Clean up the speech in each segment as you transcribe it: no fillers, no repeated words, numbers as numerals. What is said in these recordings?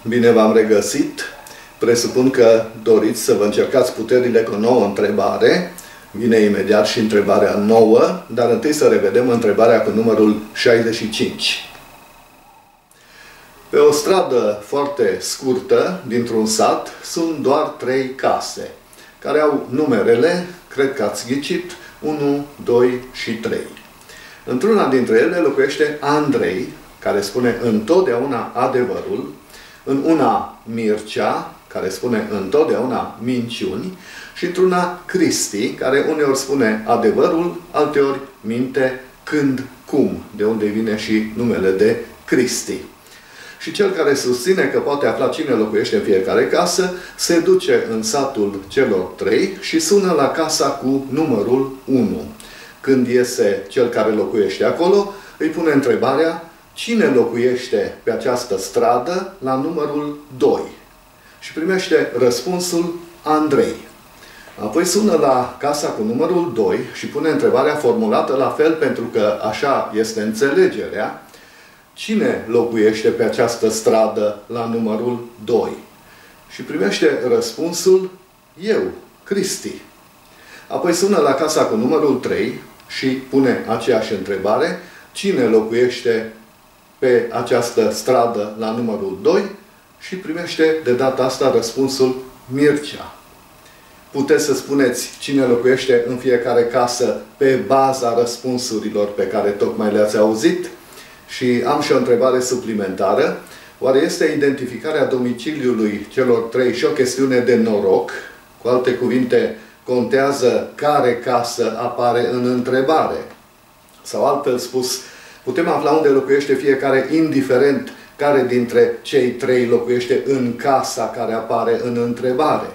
Bine v-am regăsit. Presupun că doriți să vă încercați puterile cu o nouă întrebare. Vine imediat și întrebarea nouă, dar întâi să revedem întrebarea cu numărul 65. Pe o stradă foarte scurtă, dintr-un sat, sunt doar 3 case, care au numerele, cred că ați ghicit, 1, 2 și 3. Într-una dintre ele locuiește Andrei, care spune întotdeauna adevărul, în una Mircea, care spune întotdeauna minciuni, și într-una Cristi, care uneori spune adevărul, alteori minte, când, cum, de unde vine și numele de Cristi. Și cel care susține că poate afla cine locuiește în fiecare casă, se duce în satul celor 3 și sună la casa cu numărul 1. Când iese cel care locuiește acolo, îi pune întrebarea: cine locuiește pe această stradă la numărul 2? Și primește răspunsul: Andrei. Apoi sună la casa cu numărul 2 și pune întrebarea formulată la fel, pentru că așa este înțelegerea: cine locuiește pe această stradă la numărul 2? Și primește răspunsul: eu, Cristi. Apoi sună la casa cu numărul 3 și pune aceeași întrebare: cine locuiește pe această stradă la numărul 2? Și primește de data asta răspunsul: Mircea. Puteți să spuneți cine locuiește în fiecare casă pe baza răspunsurilor pe care tocmai le-ați auzit? Și am și o întrebare suplimentară. Oare este identificarea domiciliului celor 3 și o chestiune de noroc? Cu alte cuvinte, contează care casă apare în întrebare? Sau altfel spus, putem afla unde locuiește fiecare, indiferent care dintre cei 3 locuiește în casa care apare în întrebare?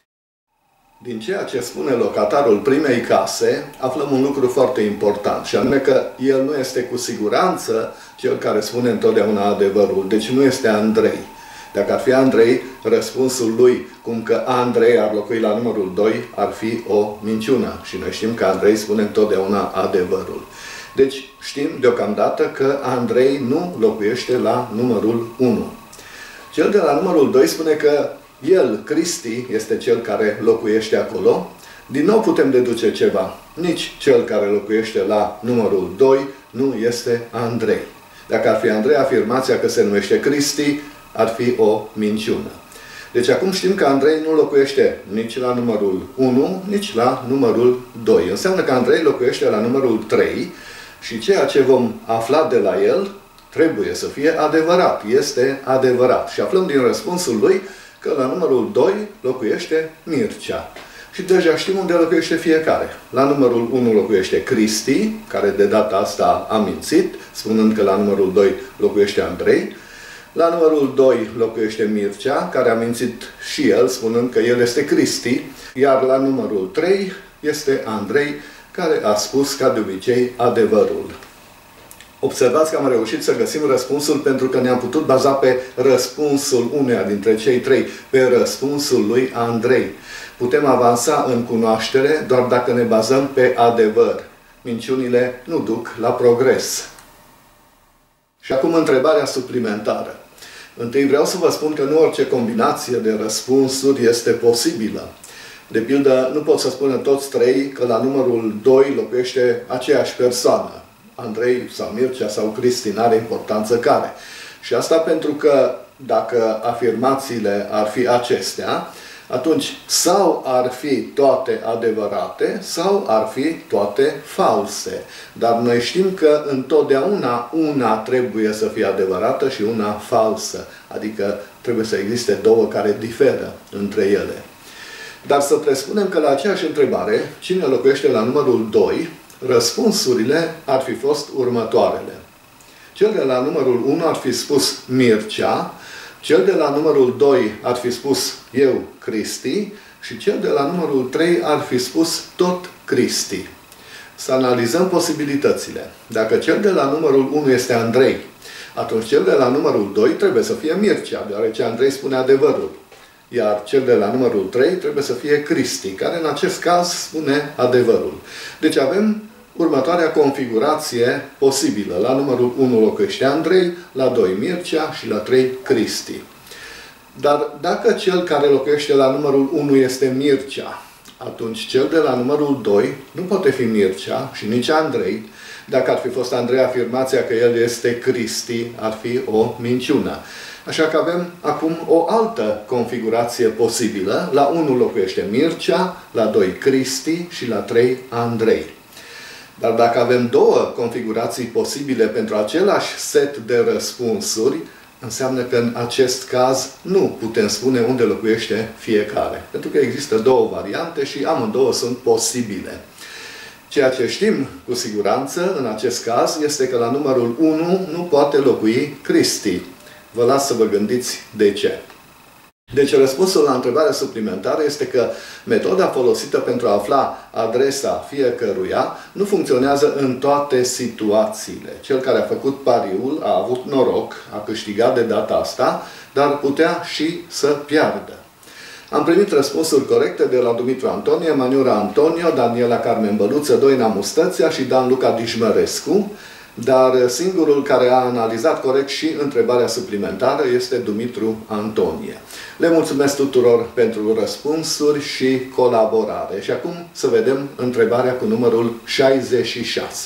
Din ceea ce spune locatarul primei case, aflăm un lucru foarte important, și anume că el nu este cu siguranță cel care spune întotdeauna adevărul. Deci nu este Andrei. Dacă ar fi Andrei, răspunsul lui, cum că Andrei ar locui la numărul 2, ar fi o minciună. Și noi știm că Andrei spune întotdeauna adevărul. Deci știm deocamdată că Andrei nu locuiește la numărul 1. Cel de la numărul 2 spune că el, Cristi, este cel care locuiește acolo. Din nou putem deduce ceva. Nici cel care locuiește la numărul 2 nu este Andrei. Dacă ar fi Andrei, afirmația că se numește Cristi ar fi o minciună. Deci acum știm că Andrei nu locuiește nici la numărul 1, nici la numărul 2. Înseamnă că Andrei locuiește la numărul 3 și ceea ce vom afla de la el trebuie să fie adevărat. Este adevărat. Și aflăm din răspunsul lui că la numărul 2 locuiește Mircea. Și deja știm unde locuiește fiecare. La numărul 1 locuiește Cristi, care de data asta a mințit, spunând că la numărul 2 locuiește Andrei. La numărul 2 locuiește Mircea, care a mințit și el, spunând că el este Cristi. Iar la numărul 3 este Andrei, care a spus, ca de obicei, adevărul. Observați că am reușit să găsim răspunsul, pentru că ne-am putut baza pe răspunsul uneia dintre cei 3, pe răspunsul lui Andrei. Putem avansa în cunoaștere doar dacă ne bazăm pe adevăr. Minciunile nu duc la progres. Și acum întrebarea suplimentară. Întâi vreau să vă spun că nu orice combinație de răspunsuri este posibilă. De pildă, nu pot să spună toți 3 că la numărul 2 locuiește aceeași persoană. Andrei sau Mircea sau Cristi, n-are importanță care. Și asta pentru că dacă afirmațiile ar fi acestea, atunci sau ar fi toate adevărate, sau ar fi toate false. Dar noi știm că întotdeauna una trebuie să fie adevărată și una falsă. Adică trebuie să existe două care diferă între ele. Dar să presupunem că la aceeași întrebare, cine locuiește la numărul 2, răspunsurile ar fi fost următoarele. Cel de la numărul 1 ar fi spus Mircea, cel de la numărul 2 ar fi spus eu, Cristi, și cel de la numărul 3 ar fi spus tot Cristi. Să analizăm posibilitățile. Dacă cel de la numărul 1 este Andrei, atunci cel de la numărul 2 trebuie să fie Mircea, deoarece Andrei spune adevărul. Iar cel de la numărul 3 trebuie să fie Cristi, care în acest caz spune adevărul. Deci avem următoarea configurație posibilă. La numărul 1 locuiește Andrei, la 2 Mircea și la 3 Cristi. Dar dacă cel care locuiește la numărul 1 este Mircea, atunci cel de la numărul 2 nu poate fi Mircea și nici Andrei. Dacă ar fi fost Andrei, afirmația că el este Cristi ar fi o minciună. Așa că avem acum o altă configurație posibilă. La 1 locuiește Mircea, la 2 Cristi și la 3 Andrei. Dar dacă avem două configurații posibile pentru același set de răspunsuri, înseamnă că în acest caz nu putem spune unde locuiește fiecare. Pentru că există două variante și amândouă sunt posibile. Ceea ce știm cu siguranță în acest caz este că la numărul 1 nu poate locui Cristi. Vă las să vă gândiți de ce. Deci răspunsul la întrebarea suplimentară este că metoda folosită pentru a afla adresa fiecăruia nu funcționează în toate situațiile. Cel care a făcut pariul a avut noroc, a câștigat de data asta, dar putea și să piardă. Am primit răspunsuri corecte de la Dumitru Antonie, Maniura Antonio, Daniela Carmen Băluță, Doina Mustăția și Dan Luca Dijmărescu, dar singurul care a analizat corect și întrebarea suplimentară este Dumitru Antonie. Le mulțumesc tuturor pentru răspunsuri și colaborare. Și acum să vedem întrebarea cu numărul 66.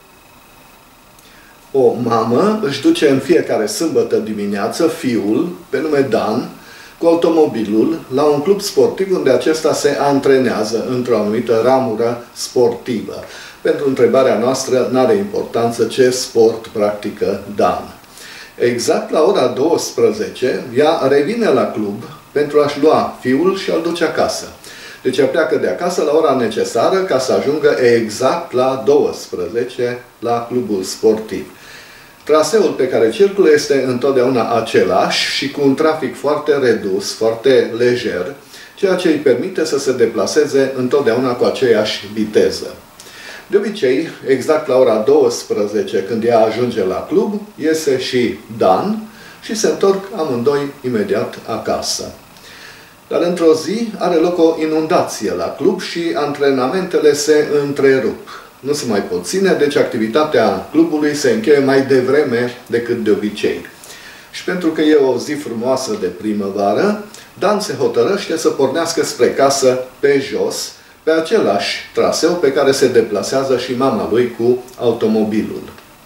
O mamă își duce în fiecare sâmbătă dimineață fiul, pe nume Dan, cu automobilul la un club sportiv unde acesta se antrenează într-o anumită ramură sportivă. Pentru întrebarea noastră n-are importanță ce sport practică Dan. Exact la ora 12, ea revine la club pentru a-și lua fiul și a-l duce acasă. Deci ea pleacă de acasă la ora necesară ca să ajungă exact la 12 la clubul sportiv. Traseul pe care circulă este întotdeauna același și cu un trafic foarte redus, foarte lejer, ceea ce îi permite să se deplaseze întotdeauna cu aceeași viteză. De obicei, exact la ora 12, când ea ajunge la club, iese și Dan și se întorc amândoi imediat acasă. Dar într-o zi are loc o inundație la club și antrenamentele se întrerup. Nu se mai pot ține, deci activitatea clubului se încheie mai devreme decât de obicei. Și pentru că e o zi frumoasă de primăvară, Dan se hotărăște să pornească spre casă pe jos, pe același traseu pe care se deplasează și mama lui cu automobilul.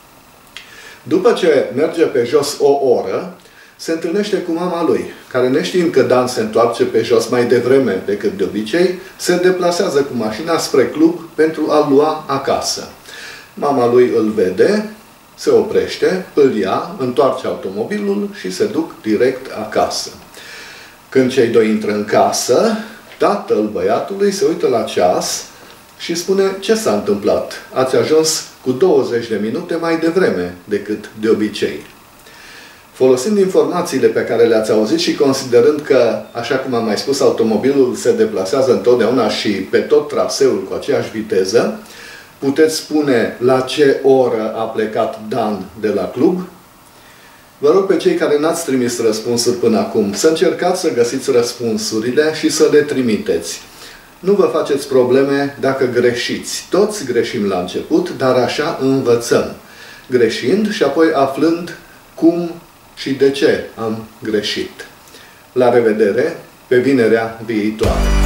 După ce merge pe jos o oră, se întâlnește cu mama lui, care, neștiind că Dan se întoarce pe jos mai devreme decât de obicei, se deplasează cu mașina spre club pentru a-l lua acasă. Mama lui îl vede, se oprește, îl ia, întoarce automobilul și se duc direct acasă. Când cei doi intră în casă, tatăl băiatului se uită la ceas și spune: ce s-a întâmplat? Ați ajuns cu 20 de minute mai devreme decât de obicei. Folosind informațiile pe care le-ați auzit și considerând că, așa cum am mai spus, automobilul se deplasează întotdeauna și pe tot traseul cu aceeași viteză, puteți spune la ce oră a plecat Dan de la club? Vă rog pe cei care n-ați trimis răspunsuri până acum să încercați să găsiți răspunsurile și să le trimiteți. Nu vă faceți probleme dacă greșiți. Toți greșim la început, dar așa învățăm. Greșind și apoi aflând cum și de ce am greșit. La revedere pe vinerea viitoare!